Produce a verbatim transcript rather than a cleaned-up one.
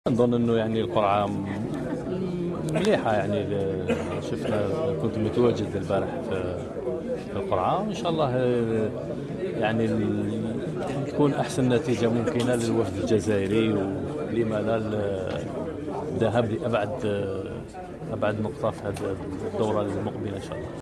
نظن انه يعني القرعه مليحه، يعني شفنا كنت متواجد البارح في القرعه، وان شاء الله يعني تكون احسن نتيجه ممكنه للوفد الجزائري، ولما لا الذهاب لابعد ابعد نقطه في هذه الدوره المقبله ان شاء الله.